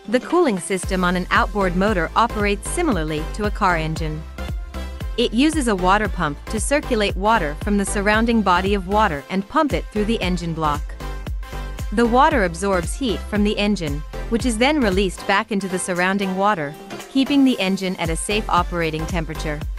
The cooling system on an outboard motor operates similarly to a car engine. It uses a water pump to circulate water from the surrounding body of water and pump it through the engine block. The water absorbs heat from the engine, which is then released back into the surrounding water, keeping the engine at a safe operating temperature.